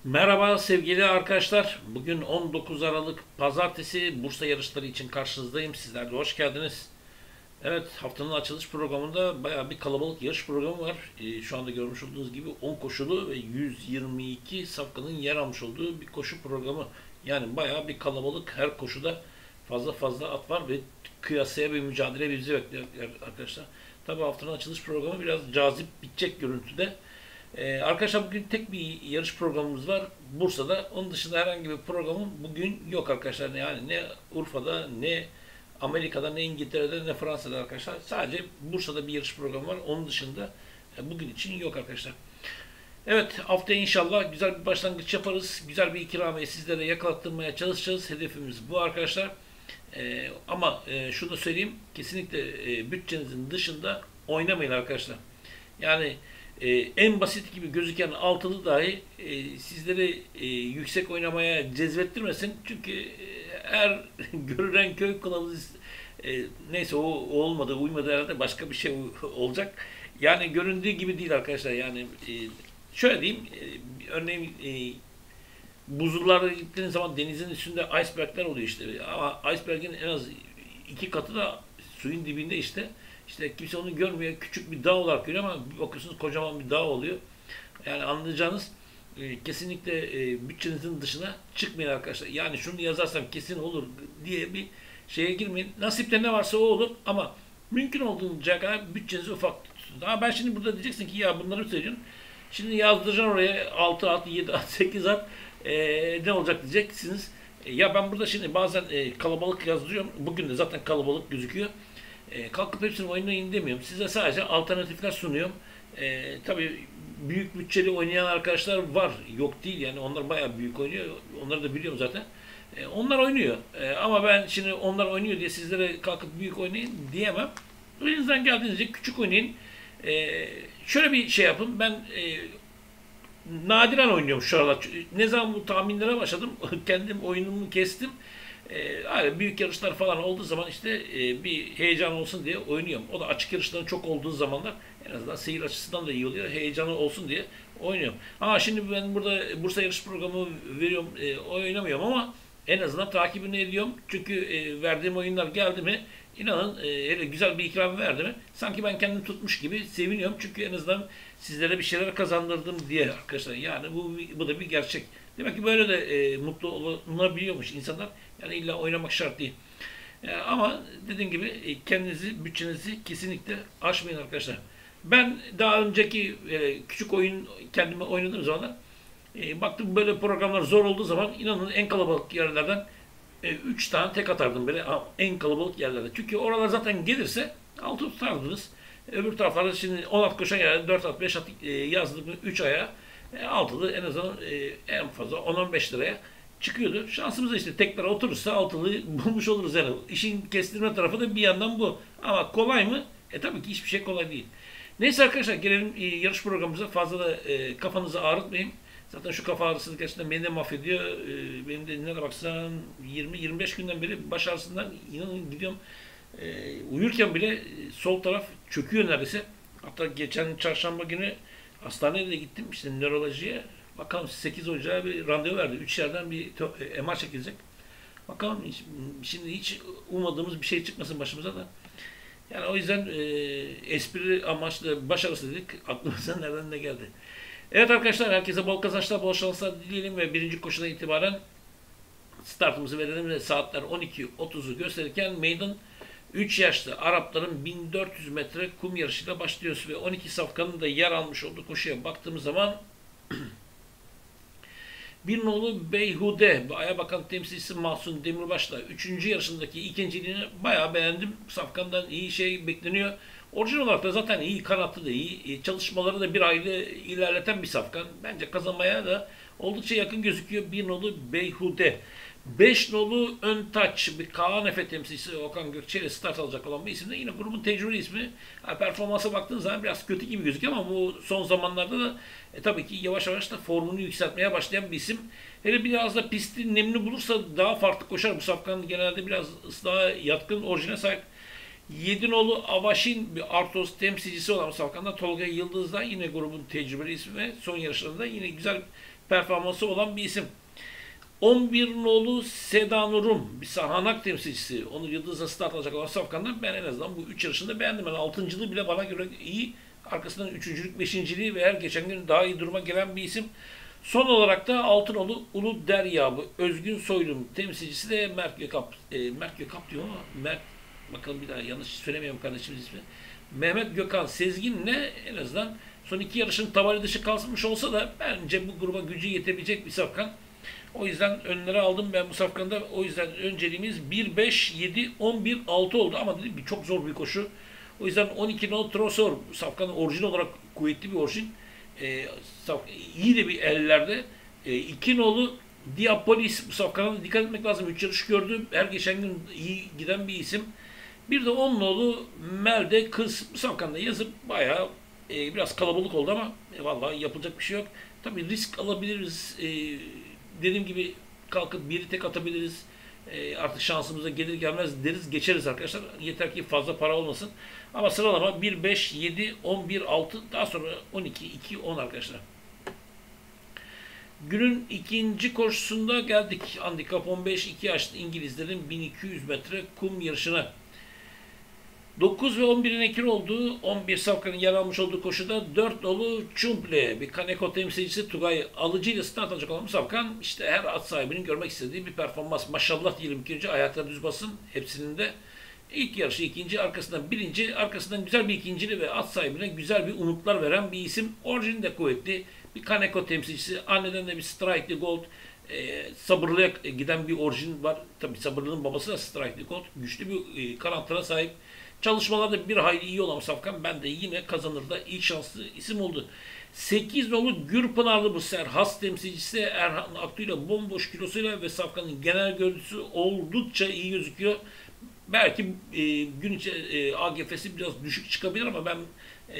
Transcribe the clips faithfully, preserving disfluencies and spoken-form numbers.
Merhaba sevgili arkadaşlar. Bugün on dokuz Aralık Pazartesi Bursa yarışları için karşınızdayım. Sizler de hoş geldiniz. Evet, haftanın açılış programında bayağı bir kalabalık yarış programı var. Ee, şu anda görmüş olduğunuz gibi on koşulu ve yüz yirmi iki safkanın yer almış olduğu bir koşu programı. Yani bayağı bir kalabalık, her koşuda fazla fazla at var ve kıyasaya bir mücadele bizi bekliyor arkadaşlar. Tabii haftanın açılış programı biraz cazip bitecek görüntüde. Ee, arkadaşlar bugün tek bir yarış programımız var Bursa'da. Onun dışında herhangi bir programım bugün yok arkadaşlar. Yani ne Urfa'da, ne Amerika'da, ne İngiltere'de, ne Fransa'da arkadaşlar. Sadece Bursa'da bir yarış programı var. Onun dışında e, bugün için yok arkadaşlar. Evet, haftaya inşallah güzel bir başlangıç yaparız. Güzel bir ikramiye sizlere yakalattırmaya çalışacağız. Hedefimiz bu arkadaşlar. Ee, ama e, şunu da söyleyeyim. Kesinlikle e, bütçenizin dışında oynamayın arkadaşlar. Yani e, en basit gibi gözüken altılı dahi e, sizleri e, yüksek oynamaya cezbettirmesin. Çünkü e, her görülen köy kılavuzu e, neyse o, o olmadı, uymadı herhalde başka bir şey olacak. Yani göründüğü gibi değil arkadaşlar. Yani e, şöyle diyeyim, e, örneğin e, buzullara gittiğiniz zaman denizin üstünde icebergler oluyor işte. Ama iceberg'in en az iki katı da suyun dibinde işte. İşte kimse onu görmüyor. Küçük bir dağ olarak görüyor ama bir bakıyorsunuz kocaman bir dağ oluyor. Yani anlayacağınız e, kesinlikle e, bütçenizin dışına çıkmayın arkadaşlar. Yani şunu yazarsam kesin olur diye bir şeye girmeyin. Nasipte ne varsa o olur ama mümkün olduğunca kadar bütçenizi ufak tutun. Ama ben şimdi burada diyeceksin ki ya bunları söylüyorsun. Şimdi yazdıracaksın oraya altı at, yedi at, sekiz at. E, ne olacak diyeceksiniz. E, ya ben burada şimdi bazen e, kalabalık yazdırıyorum. Bugün de zaten kalabalık gözüküyor. E, kalkıp hepsini oynayın demiyorum. Size sadece alternatifler sunuyorum. E, tabii büyük bütçeli oynayan arkadaşlar var. Yok değil yani onlar bayağı büyük oynuyor. Onları da biliyorum zaten. E, onlar oynuyor. E, ama ben şimdi onlar oynuyor diye sizlere kalkıp büyük oynayın diyemem. Elinizden geldiğince küçük oynayın. E, şöyle bir şey yapın. Ben e, nadiren oynuyorum şu aralar. Ne zaman bu tahminlere başladım kendim oyunumu kestim. E, hani büyük yarışlar falan olduğu zaman işte e, bir heyecan olsun diye oynuyorum. O da açık yarışların çok olduğu zamanlar en azından seyir açısından da iyi oluyor. Heyecanı olsun diye oynuyorum. Ha şimdi ben burada Bursa yarış programı veriyorum, e, oynamıyorum ama en azından takibini ediyorum. Çünkü e, verdiğim oyunlar geldi mi inanın e, hele güzel bir ikram verdi mi sanki ben kendimi tutmuş gibi seviniyorum. Çünkü en azından sizlere bir şeyler kazandırdım diye arkadaşlar. Yani bu, bu da bir gerçek. Demek ki böyle de e, mutlu olunabiliyormuş insanlar. Yani illa oynamak şart değil. E, ama dediğim gibi e, kendinizi, bütçenizi kesinlikle aşmayın arkadaşlar. Ben daha önceki e, küçük oyun kendime oynadığım zaman e, baktım böyle programlar zor olduğu zaman inanın en kalabalık yerlerden üç tane tek atardım böyle en kalabalık yerlerde. Çünkü oralar zaten gelirse altı tutardınız. Öbür taraflarda şimdi on at koşan yerlerde dört at beş at e, yazdım üç aya e, altılı en azından e, en fazla on on beş liraya çıkıyordu. Şansımıza işte tekrar oturursa altılı bulmuş oluruz yani. İşin kestirme tarafı da bir yandan bu. Ama kolay mı? E tabii ki hiçbir şey kolay değil. Neyse arkadaşlar gelelim e, yarış programımıza. Fazla da e, kafanızı ağrıtmayın. Zaten şu kafa ağrısı gerçekten beni de mahvediyor. Ee, benim de nereye baksan yirmi yirmi beş günden beri baş ağrısından inanın gidiyorum. Ee, uyurken bile sol taraf çöküyor neredeyse. Hatta geçen çarşamba günü hastaneye de gittim işte nörolojiye. Bakalım sekiz Ocağı bir randevu verdi. üç yerden bir M R çekilecek. Bakalım hiç, şimdi hiç ummadığımız bir şey çıkmasın başımıza da. Yani o yüzden e, espri amaçlı başarısı dedik. Aklımıza nereden ne geldi. Evet arkadaşlar herkese bol kazançlar, bol şanslar dileyelim ve birinci koşudan itibaren startımızı verelim ve saatler on iki otuzu gösterirken meydan üç yaşlı Arapların bin dört yüz metre kum yarışıyla başlıyoruz ve on iki safkanın da yer almış olduğu koşuya baktığımız zaman bir nolu Beyhude, Ayabakan temsilcisi Mahsun Demirbaş'la üçüncü yarışındaki ikinciliğini bayağı beğendim. Safkan'dan iyi şey bekleniyor. Orijinal olarak da zaten iyi, kanatlı da iyi. Çalışmaları da bir aylı ilerleten bir safkan. Bence kazanmaya da oldukça yakın gözüküyor. Bir nolu Beyhude. beş nolu Öntaç, bir Kaan Efe temsilcisi Okan Gökçe ile start alacak olan bir isim de yine grubun tecrübeli ismi. Ha, performansa baktığınız zaman biraz kötü gibi gözüküyor ama bu son zamanlarda da e, tabii ki yavaş yavaş da formunu yükseltmeye başlayan bir isim. Hele biraz da pisti nemli bulursa daha farklı koşar. Bu safkan genelde biraz ıslığa yatkın, orijine sahip. yedi nolu Avaşin bir Artos temsilcisi olan Safkan'da Tolga Yıldız da yine grubun tecrübeli ismi ve son yarışlarında yine güzel performansı olan bir isim. on bir nolu Sedanurum, bir sahanak temsilcisi. Onur Yıldız'la start alacak olan Safkan'dan ben en azından bu üç yarışında beğendim. Yani altıncılığı bile bana göre iyi. Arkasından üçüncülük, beşinciliği ve her geçen gün daha iyi duruma gelen bir isim. Son olarak da Altınolu Ulu Derya, bu Özgün Soylum temsilcisi de Mert Gökap. E, Mert Gökap diyor ama Mert, bakalım bir daha yanlış söylemiyorum kardeşimiz ismi. Mehmet Gökhan Sezgin'le en azından son iki yarışın tabela dışı kalmış olsa da bence bu gruba gücü yetebilecek bir Safkan. O yüzden önlere aldım ben bu Safkan'da. O yüzden önceliğimiz bir, beş, yedi, on bir, altı oldu ama dedim ki çok zor bir koşu. O yüzden on iki no Trosor, Safkan orijin olarak kuvvetli bir orijin. Ee, iyi de bir ellerde. Ee, iki nolu Diapolis, bu Safkan'a dikkat etmek lazım. üç yarış gördüm. Her geçen gün iyi giden bir isim. Bir de on nolu Melde Kız, bu Safkan'da yazıp bayağı e, biraz kalabalık oldu ama e, vallahi yapılacak bir şey yok. Tabii risk alabiliriz. E, dediğim gibi kalkıp biri tek atabiliriz. E, artık şansımıza gelir gelmez deriz, geçeriz arkadaşlar. Yeter ki fazla para olmasın. Ama sıralama bir, beş, yedi, on bir, altı, daha sonra on iki, iki, on arkadaşlar. Günün ikinci koşusunda geldik. Handikap on beş, iki yaşlı İngilizlerin bin iki yüz metre kum yarışına. dokuz ve on birin ekil olduğu, on bir Safkan'ın yer almış olduğu koşuda dört nolu Çumple, bir Kaneko temsilcisi Tugay Alıcı ile start alacak olan Safkan, işte her at sahibinin görmek istediği bir performans. Maşallah diyelim, ikinci ayakta düz basın hepsinin de. İlk yarışı ikinci, arkasından birinci, arkasından güzel bir ikincili ve at sahibine güzel bir umutlar veren bir isim. Orijini de kuvvetli. Bir Kaneko temsilcisi, anneden de bir Strike'li Gold, e, sabırlıya giden bir orijin var. Tabi sabırlının babası da Strike'li Gold. Güçlü bir e, kanatlara sahip. Çalışmalarda bir hayli iyi olan Safkan, ben de yine kazanır da ilk şanslı isim oldu. sekiz nolu Gürpınarlı, bu Serhas temsilcisi Erhan Aktu ile bomboş kilosuyla ve Safkan'ın genel görüntüsü oldukça iyi gözüküyor. Belki e, gün içi e, A G F'si biraz düşük çıkabilir ama ben e,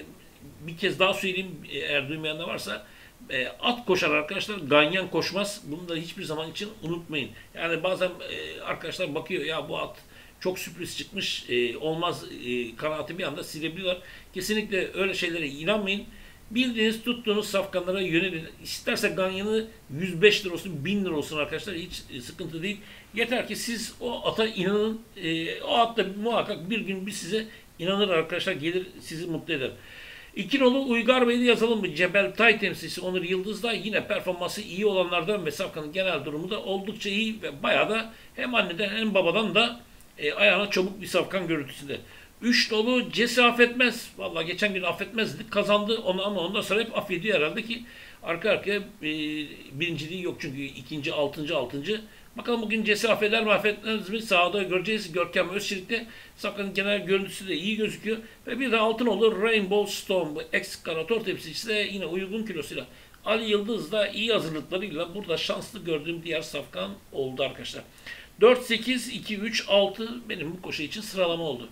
bir kez daha söyleyeyim, e, eğer duymayanlar varsa, e, at koşar arkadaşlar, ganyan koşmaz. Bunu da hiçbir zaman için unutmayın. Yani bazen e, arkadaşlar bakıyor, ya bu at çok sürpriz çıkmış, e, olmaz e, kanaati bir anda silebiliyorlar. Kesinlikle öyle şeylere inanmayın. Bildiğiniz, tuttuğunuz safkanlara yönelin. İsterse ganyanı yüz beş lira olsun, bin lira olsun arkadaşlar, hiç e, sıkıntı değil. Yeter ki siz o ata inanın. E, o at da muhakkak bir gün bir size inanır arkadaşlar, gelir sizi mutlu eder. İki nolu Uygar Bey'i yazalım mı? Cebel Tay temsilcisi Onur Yıldız da yine performansı iyi olanlardan ve Safkan'ın genel durumu da oldukça iyi ve bayağı da hem anneden hem babadan da e, ayağına çabuk bir Safkan görüntüsünde. Üç nolu Cesi affetmez. Vallahi geçen gün affetmezdik, kazandı onu ama ondan sonra hep affediyor herhalde ki arka arkaya e, birinciliği yok çünkü ikinci, altıncı, altıncı. Bakalım bugün Cesi affeder mi affetmez mi? Sahada göreceğiz. Görkem Özçelik'te Safkan'ın genel görüntüsü de iyi gözüküyor. Ve bir de Altınoğlu Rainbow Storm, bu ex-kanator temsilcisi de yine uygun kilosuyla. Ali Yıldız da iyi hazırlıklarıyla burada şanslı gördüğüm diğer Safkan oldu arkadaşlar. dört, sekiz, iki, üç, altı benim bu koşu için sıralama oldu.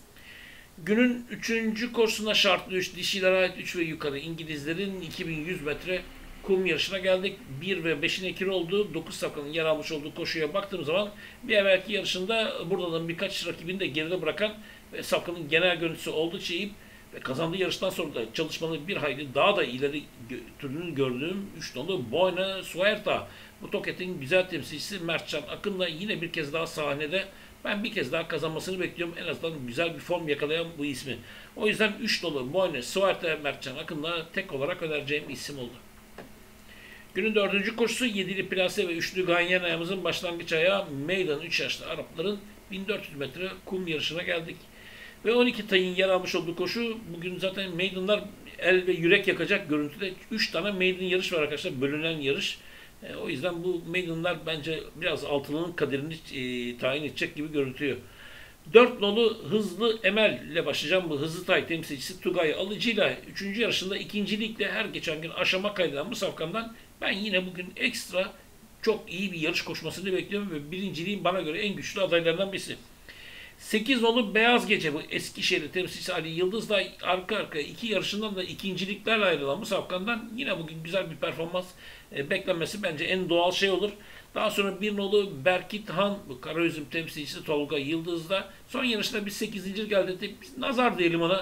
Günün üçüncü koşusuna şartlı üç, dişilere ait üç ve yukarı İngilizlerin iki bin yüz metre kum yarışına geldik. bir ve beşin ekili olduğu, dokuz Safkan'ın yer almış olduğu koşuya baktığım zaman bir evvelki yarışında buradan birkaç rakibini de geride bırakan ve Safkan'ın genel görüntüsü oldukça iyi ve kazandığı yarıştan sonra da çalışmanın bir hayli daha da ileri türünü gördüğüm üç nolu Boyna Suerta. Bu Toket'in güzel temsilcisi Mertcan Akın'la yine bir kez daha sahnede. Ben bir kez daha kazanmasını bekliyorum. En azından güzel bir form yakalayan bu ismi. O yüzden üç nolu Boyna Suerta Mertcan Akın'la tek olarak önereceğim isim oldu. Günün dördüncü koşusu yedili plase ve üçlü ganyan ayağımızın başlangıç ayağı Meydan üç yaşlı Arapların bin dört yüz metre kum yarışına geldik. Ve on iki tayın yer almış olduğu koşu, bugün zaten meydanlar el ve yürek yakacak görüntüde. üç tane meydan yarış var arkadaşlar, bölünen yarış. E, o yüzden bu meydanlar bence biraz altının kaderini e, tayin edecek gibi görüntüyor. dört nolu Hızlı Emel ile başlayacağım. Bu Hızlı Tay temsilcisi Tugay Alıcı ile üçüncü yarışında ikincilikle her geçen gün aşama kaydeden bu Safkan'dan ben yine bugün ekstra çok iyi bir yarış koşmasını bekliyorum ve birinciliğin bana göre en güçlü adaylarından birisi. sekiz nolu Beyaz Gece, bu Eskişehir temsilcisi Ali Yıldız da arka arkaya iki yarışından da ikinciliklerle ayrılan bu Safkan'dan yine bugün güzel bir performans e, beklenmesi bence en doğal şey olur. Daha sonra bir nolu Berkit Han, bu Karaözüm temsilcisi Tolga Yıldız da son yarışta bir sekizinci geldi. Biz nazar diyelim ona.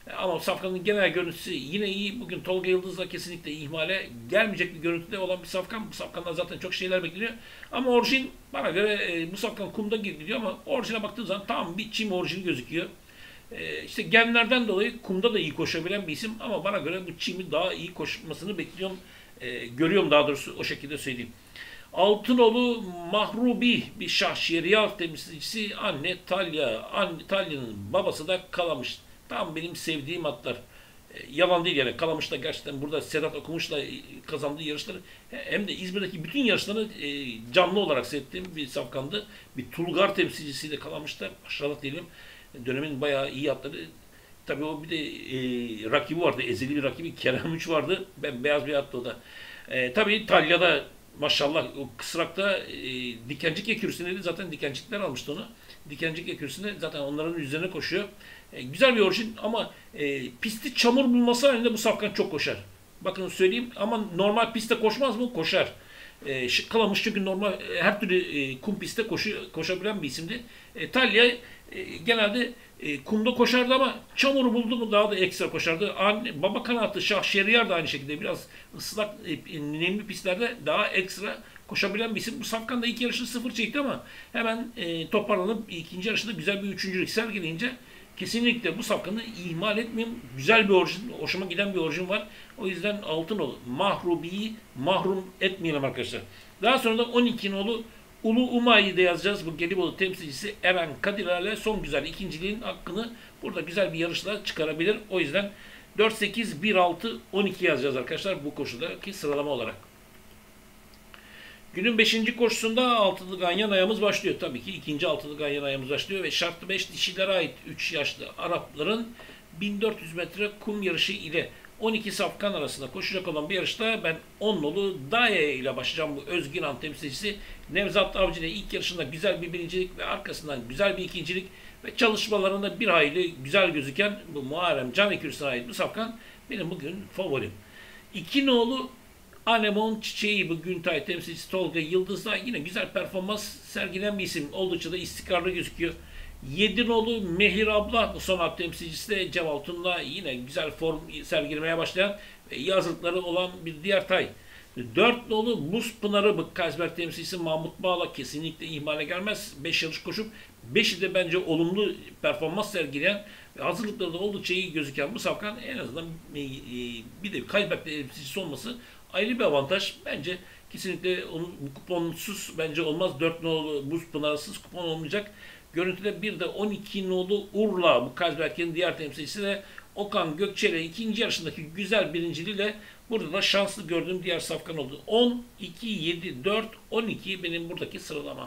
Ama safkanın genel görüntüsü yine iyi. Bugün Tolga Yıldız'la kesinlikle ihmale gelmeyecek bir görüntüde olan bir safkan. Bu safkandan zaten çok şeyler bekleniyor. Ama orijin bana göre e, bu safkan kumda gidiyor ama orijine baktığın zaman tam bir çim orijini gözüküyor. E, işte genlerden dolayı kumda da iyi koşabilen bir isim ama bana göre bu çimi daha iyi koşmasını bekliyorum. E, görüyorum daha doğrusu o şekilde söyleyeyim. Altınoğlu Mahrubi bir şahşeriyar temsilcisi, anne Talya. Anne Talya'nın babası da Kalamış. Tam benim sevdiğim atlar. E, yalan değil yani. Kalamış da gerçekten burada Sedat Okumuş'la kazandığı yarışları hem de İzmir'deki bütün yarışlarını e, canlı olarak seyrettiğim bir safkandı. Bir Tulgar temsilcisiyle Kalamış'ta maşallah diyelim. Dönemin bayağı iyi atları. Tabii o bir de e, rakibi vardı. Ezeli bir rakibi Kerem Üç vardı. Ben beyaz bir attı o da. E, tabii Talya'da maşallah o kısrakta e, Dikencik ekürüsünde zaten Dikencikler almıştı onu. Dikencik ekürüsünde zaten onların üzerine koşuyor. E, güzel bir orijin ama e, pisti çamur bulması halinde bu safkan çok koşar. Bakın söyleyeyim ama normal pistte koşmaz mı? Koşar. E, Kalamış çünkü normal e, her türlü e, kum pistte koşu, koşabilen bir isimdi. E, Talya e, genelde e, kumda koşardı ama çamuru buldu mu daha da ekstra koşardı. Anne, baba kanatlı Şahşeriyar da aynı şekilde biraz ıslak e, nemli pistlerde daha ekstra koşabilen bir isim. Bu safkan da ilk yarışını sıfır çekti ama hemen e, toparlanıp ikinci yarışında güzel bir üçüncülük sergileyince kesinlikle bu safkanı ihmal etmeyeyim. Güzel bir orijin, hoşuma giden bir orijin var. O yüzden Altınoğlu Mahrubi'yi mahrum etmeyelim arkadaşlar. Daha sonra da on iki nolu Ulu Umay'ı da yazacağız. Bu Gelibolu temsilcisi Eren Kadirer'le son güzel ikinciliğin hakkını burada güzel bir yarışla çıkarabilir. O yüzden dört sekiz bir altı on iki yazacağız arkadaşlar bu koşudaki sıralama olarak. Günün beşinci koşusunda altılı ganyan ayağımız başlıyor. Tabii ki ikinci altılı ganyan ayağımız başlıyor ve şartlı beş dişilere ait üç yaşlı Arapların bin dört yüz metre kum yarışı ile on iki safkan arasında koşacak olan bir yarışta ben on nolu Daye ile başlayacağım. Bu Özgiran temsilcisi Nevzat Avcı ile ilk yarışında güzel bir birincilik ve arkasından güzel bir ikincilik ve çalışmalarında bir hayli güzel gözüken bu Muharrem Can Ekürüsü'ne ait bu safkan benim bugün favorim. iki nolu Anemon Çiçeği, bu Güntay temsilcisi Tolga Yıldız'da yine güzel performans sergilen bir isim. Oldukça da istikrarlı gözüküyor. yedi nolu Mehir Abla, bu son at temsilcisi de Cemal Tun'la yine güzel form sergilemeye başlayan ve iyi hazırlıkları olan bir diğer tay. dört nolu Buz Pınarı, bu Kazberg temsilcisi Mahmut Bağla kesinlikle ihmale gelmez. beş yarış koşup beşi de bence olumlu performans sergileyen ve hazırlıkları da oldukça iyi gözüken bu safkan en azından bir de Kazberg temsilcisi olması ayrı bir avantaj. Bence kesinlikle onun bu kuponsuz bence olmaz. dört nolu Buz Pınarısız kupon olmayacak. Görüntüde bir de on iki nolu Urla, bu Kazberk'in diğer temsilcisi de Okan Gökçe'yle ikinci yarışındaki güzel birinciliğiyle burada da şanslı gördüğüm diğer safkan oldu. on, iki, yedi, dört, on iki benim buradaki sıralama.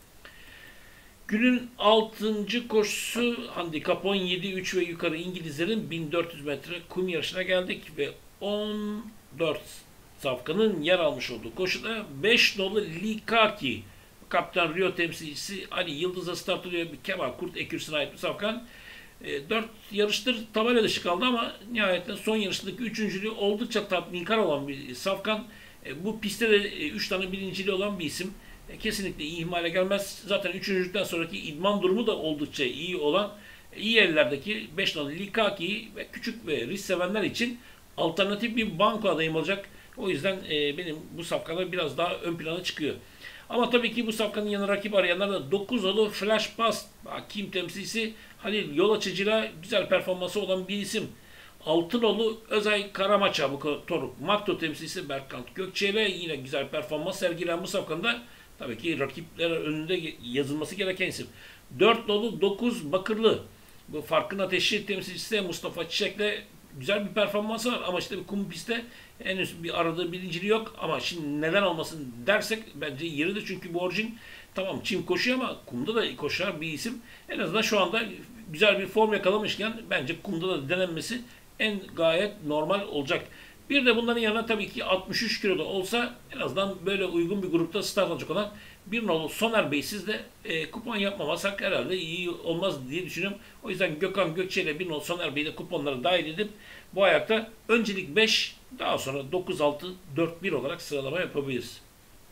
Günün altıncı koşusu handikap on yedi, üç ve yukarı İngilizlerin bin dört yüz metre kum yarışına geldik ve on dört safkanın yer almış olduğu koşuda beş nolu Likaki, Kaptan Rio temsilcisi Ali Yıldız'a start alıyor. Bir Kemal Kurt ekürsüne ait bir safkan. E, dört yarıştır tabela dışı kaldı ama nihayetinde son yarışındaki üçüncülüğü oldukça tatminkar olan bir safkan. E, bu pistte de e, üç tane birinciliği olan bir isim. E, kesinlikle ihmale gelmez. Zaten üçüncülükten sonraki idman durumu da oldukça iyi olan e, iyi ellerdeki beş nolu Likaki ve küçük ve risk sevenler için alternatif bir banko adayım olacak. O yüzden e, benim bu safkada biraz daha ön plana çıkıyor. Ama tabii ki bu safkanın yanına rakip arayanlar da dokuz nolu Flash Pass, Kim temsilcisi Halil Yol Açıcı'yla güzel performansı olan bir isim. altı nolu Özay Karamaça, bu Toruk Makto temsilcisi Berkant Gökçe ile yine güzel performans sergilen bu safkanda tabii ki rakipler önünde yazılması gereken isim. dört nolu dokuz Bakırlı, bu Farkın Ateşi temsilcisi Mustafa Çiçek'le güzel bir performans var ama işte bir kum pistte henüz bir aradığı birinciliği yok ama şimdi neden olmasın dersek bence yeridir çünkü bu orijin tamam çim koşuyor ama kumda da koşar bir isim. En azından şu anda güzel bir form yakalamışken bence kumda da denenmesi en gayet normal olacak. Bir de bunların yanına tabii ki altmış üç kiloda olsa en azından böyle uygun bir grupta start alacak olan bir nolu Soner Bey, siz de e, kupon yapmamasak herhalde iyi olmaz diye düşünüyorum. O yüzden Gökhan Gökçe ile bir nolu Soner Bey'i de kuponlara dahil edip bu ayakta öncelik beş, daha sonra dokuz altı dört bir olarak sıralama yapabiliriz.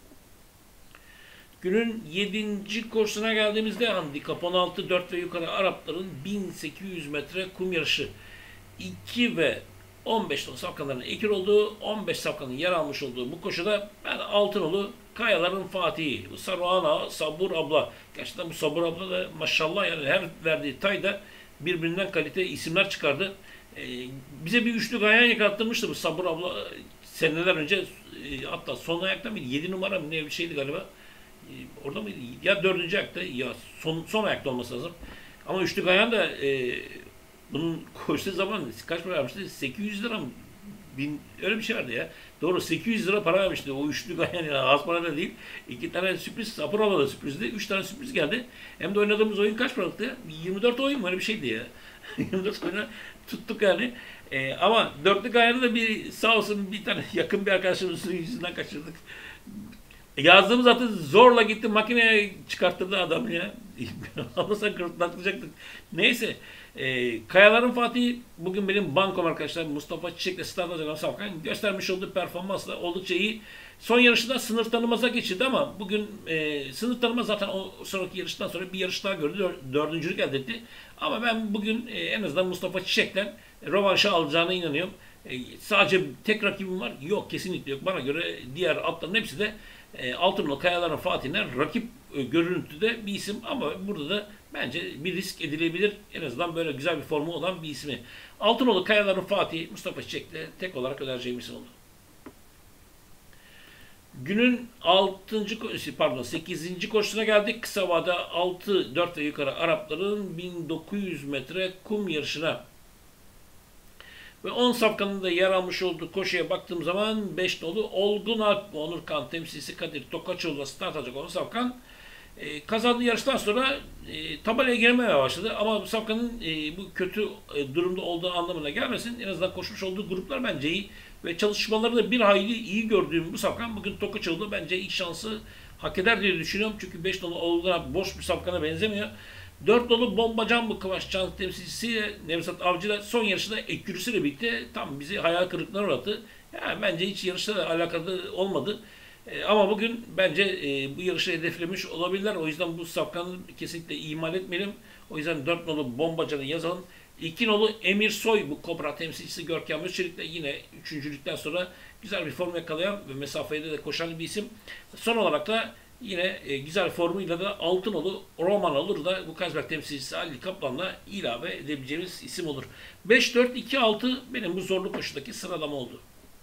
Günün yedinci koşusuna geldiğimizde handikap on altı, dört ve yukarı Arapların bin sekiz yüz metre kum yarışı. iki ve on beş nolu safkanların ekür olduğu, on beş safkanın yer almış olduğu bu koşuda ben Altınolu Kayaların Fatihi, Saruhana, Sabur abla. Gerçekten bu Sabur abla da maşallah yani her verdiği tayda birbirinden kalite isimler çıkardı. Ee, bize bir üçlü ganyan yakattırmıştı bu Sabur abla seneler önce, e, hatta son ayakta mıydı? yedi numara mı ne bir şeydi galiba. E, orada mıydı? Ya dördüncü ayakta ya son, son ayakta olması lazım. Ama üçlü ganyan da e, bunun koştuğu zaman kaç para vermişti? sekiz yüz lira mı? Bin, öyle bir şey vardı ya. Doğru, sekiz yüz lira para vermişti. O üçlü ganyan yani az para da değil. İki tane sürpriz, Sapurala da sürprizdi. Üç tane sürpriz geldi. Hem de oynadığımız oyun kaç paralıktı? yirmi dört oyun mu? Öyle bir şeydi ya. yirmi dört oyunu tuttuk yani. Ee, ama dörtlü ganyanı da bir sağ olsun bir tane yakın bir arkadaşımızın yüzünden kaçırdık. Yazdığımız atı zorla gitti makineye çıkarttırdı adam ya. Alırsan kırtlatacaktık. Neyse. E, Kayaların Fatih bugün benim bankom arkadaşlar Mustafa Çiçek'le Start Ajan Safkan göstermiş olduğu performansla oldukça iyi. Son yarışında sınır tanımaza geçildi ama bugün e, sınır tanıma zaten o sonraki yarıştan sonra bir yarış daha gördü. Dördüncülük elde etti. Ama ben bugün e, en azından Mustafa Çiçek'ten rövanşı alacağına inanıyorum. E, sadece tek rakibim var. Yok, kesinlikle yok. Bana göre diğer atların hepsi de e, Altınoluk Kayaların Fatih'ine rakip e, görüntüde bir isim ama burada da bence bir risk edilebilir. En azından böyle güzel bir formu olan bir ismi. Altınoluk Kayaların Fatih Mustafa Çiçek'le tek olarak önereceğim isim oldu. Günün altıncı pardon sekizinci koşusuna geldik. Kısa vada altı dört ve yukarı Arapların bin dokuz yüz metre kum yarışına. Ve on safkanın da yer almış olduğu koşuya baktığım zaman beş nolu Olgun Alp Onurkan temsilcisi Kadir Tokaçoğlu'na start alacak on safkan. E, kazandığı yarıştan sonra e, tabelaya girmeye başladı. Ama bu safkanın e, bu kötü e, durumda olduğu anlamına gelmesin. En azından koşmuş olduğu gruplar bence iyi. Ve çalışmaları da bir hayli iyi gördüğüm bu safkan bugün Tokaçoğlu bence ilk şansı hak eder diye düşünüyorum. Çünkü beş nolu Olgun Alp boş bir safkana benzemiyor. dört nolu Bombacan bu Kıvanç Can temsilcisi Nevzat Avcı'da son yarışında ekürüsüyle birlikte tam bizi hayal kırıklığına uğrattı. Yani bence hiç yarışla da alakalı olmadı. E, ama bugün bence e, bu yarışı hedeflemiş olabilirler. O yüzden bu safkanı kesinlikle ihmal etmeyelim. O yüzden dört nolu Bombacan'ı yazalım. iki nolu Emir Soy bu Kobra temsilcisi Görkem Özçelik de yine üçüncülükten sonra güzel bir form yakalayan ve mesafede de koşan bir isim. Son olarak da yine e, güzel formuyla da Altınolu Roman olur da bu Kazberk temsilcisi Ali Kaplan'la ilave edebileceğimiz isim olur. beş dört iki altı benim bu zorlu koşudaki sıralama oldu.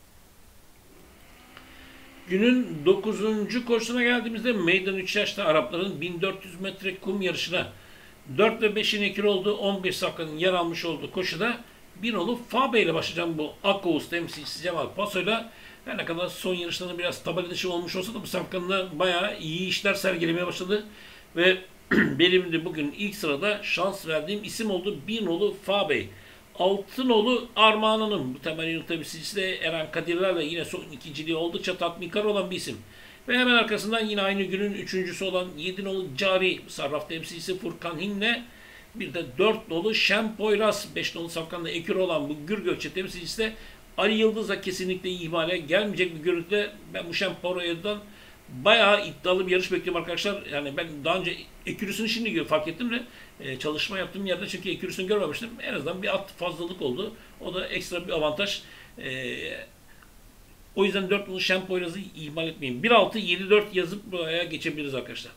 Günün dokuzuncu koşusuna geldiğimizde meydan üç yaşta Arapların bin dört yüz metre kum yarışına dört ve beşin ekür olduğu on bir safkanın yer almış olduğu koşuda bir nolu Fabe ile başlayacağım bu Akkoğuz temsilcisi Cemal Paso'yla. Her ne kadar son yarışlarında biraz tabela dışı olmuş olsa da bu safkanla bayağı iyi işler sergilemeye başladı. Ve benim de bugün ilk sırada şans verdiğim isim oldu. Bir nolu Fabe. altı nolu Armağan Hanım. Bu temel yıl temsilcisi de Eren Kadirler'le yine son ikinciliği oldukça tatminkar olan bir isim. Ve hemen arkasından yine aynı günün üçüncüsü olan yedi nolu Cari Sarraf temsilcisi Furkan Hin'le bir de dört nolu Şen Poyraz, beş nolu safkanla ekür olan bu Gürgökçe temsilcisi de Ali Yıldız'a kesinlikle ihmale gelmeyecek bir görüntüde ben bu Şen Poyraz'dan bayağı iddialı bir yarış bekliyorum arkadaşlar. Yani ben daha önce ekürüsünü şimdi fark ettim de e, çalışma yaptığım yerde çünkü ekürüsünü görmemiştim. En azından bir at fazlalık oldu. O da ekstra bir avantaj. E, o yüzden dört nolu Şen Poyraz'ı ihmal etmeyin. bir altı yedi dört yazıp buraya geçebiliriz arkadaşlar.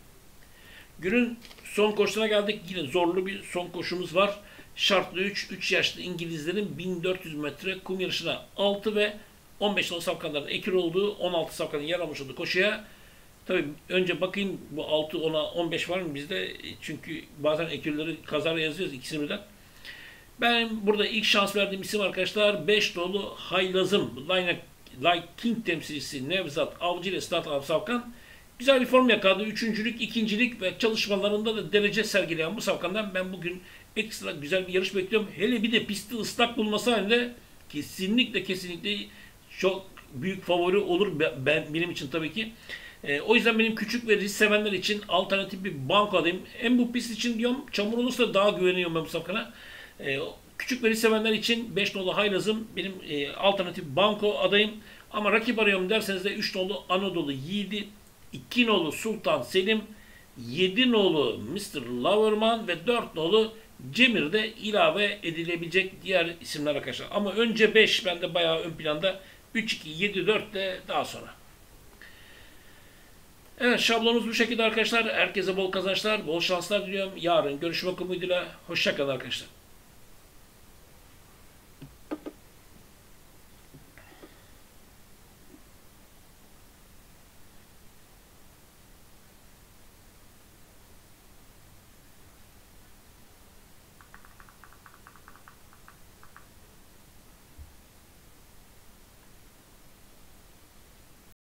Günün son koşusuna geldik. Yine zorlu bir son koşumuz var. Şartlı üç, üç yaşlı İngilizlerin bin dört yüz metre kum yarışına altı ve on beş nolu safkanların ekür olduğu on altı safkanın yer almış olduğu koşuya. Tabii önce bakayım bu altı, ona, on beş var mı bizde? Çünkü bazen ekürleri kazara yazıyoruz ikisini birden. Ben burada ilk şans verdiğim isim arkadaşlar beş nolu Haylazım. Line, Like King temsilcisi Nevzat Avcı ile start alan safkan. Güzel bir form yakaladı. Üçüncülük, ikincilik ve çalışmalarında da derece sergileyen bu safkandan ben bugün ekstra güzel bir yarış bekliyorum. Hele bir de pisti ıslak bulması halinde kesinlikle kesinlikle çok büyük favori olur ben, benim için tabii ki. E, o yüzden benim küçük ve risk sevenler için alternatif bir banko alayım. Hem bu pist için diyorum, çamur olursa daha güveniyorum ben bu safkana. E, küçük ve risk sevenler için beş nolu Haylazım benim e, alternatif banko adayım. Ama rakip arıyorum derseniz de üç nolu Anadolu Yiğidi, iki nolu Sultan Selim, yedi nolu mister Loverman ve dört nolu Cemir'de ilave edilebilecek diğer isimler arkadaşlar. Ama önce beş bende bayağı ön planda. üç iki yedi dört de daha sonra. Evet, şablonumuz bu şekilde arkadaşlar. Herkese bol kazançlar, bol şanslar diliyorum. Yarın görüşmek umuduyla. Hoşça kalın arkadaşlar.